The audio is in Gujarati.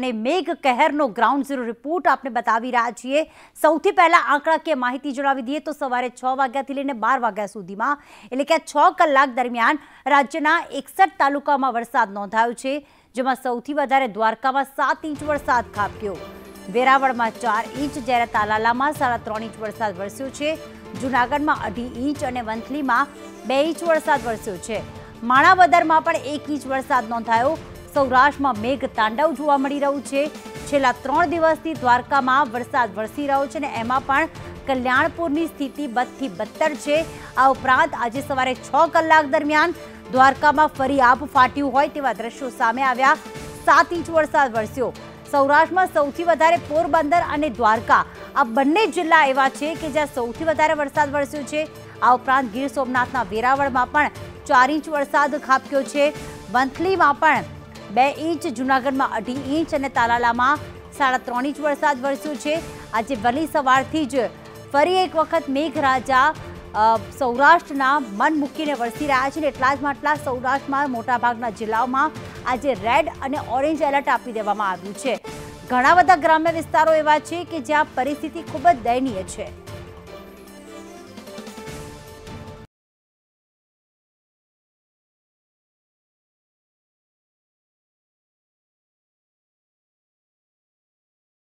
અને મેઘ કહેરનો ગ્રાઉન્ડ ઝીરો રિપોર્ટ આપણે બતાવી રહ્યા છીએ। સૌથી પહેલા આંકડાકીય માહિતી જણાવી દઈએ તો સવારે 6 વાગ્યાથી લઈને 12 વાગ્યા સુધીમાં એટલે કે 6 કલાક દરમિયાન રાજ્યના 61 તાલુકામાં વરસાદ નોંધાયો છે, જેમાં સૌથી વધારે દ્વારકામાં 7 ઇંચ વરસાદ ખાબક્યો, વેરાવળમાં 4 ઇંચ, જ્યારે તાલાલામાં 3.5 ઇંચ વરસાદ વરસ્યો છે, જૂનાગઢમાં 2.5 ઇંચ અને વંથલીમાં 2 ઇંચ વરસાદ વરસ્યો છે, માણાવદરમાં પણ 1 ઇંચ વરસાદ નોંધાયો। સૌરાષ્ટ્રમાં મેઘ તાંડવ જોવા મળી રહ્યું છે। છેલ્લા 3 દિવસથી દ્વારકામાં વરસાદ વરસી રહ્યો છે અને એમાં પણ કલ્યાણપુરની સ્થિતિ બદથી બદતર છે। આ ઉપરાંત આજે સવારે 6 કલાક દરમિયાન દ્વારકામાં ફરી આભ ફાટ્યું હોય તેવા દ્રશ્યો સામે આવ્યા, 7 ઇંચ વરસાદ વરસ્યો। સૌરાષ્ટ્રમાં સૌથી વધારે પોરબંદર અને દ્વારકા આ બંને જિલ્લા એવા છે કે જ્યાં સૌથી વધારે વરસાદ વરસ્યો છે। આ ઉપરાંત ગીર સોમનાથના વેરાવળમાં પણ 4 ઇંચ વરસાદ ખાબક્યો છે, વંથલીમાં પણ 2 ઇંચ, જૂનાગઢમાં 2.5 ઇંચ અને તાલાલામાં 3.5 ઇંચ વરસાદ વરસ્યો છે। આજે વહેલી સવારથી જ ફરી એક વખત મેઘરાજા સૌરાષ્ટ્રના મન મૂકીને વરસી રહ્યા છે, એટલા જ માટલા સૌરાષ્ટ્રમાં મોટાભાગના જિલ્લાઓમાં આજે રેડ અને ઓરેન્જ એલર્ટ આપી દેવામાં આવ્યું છે। ઘણા બધા ગ્રામ્ય વિસ્તારો એવા છે કે જ્યાં પરિસ્થિતિ ખૂબ જ દયનીય છે।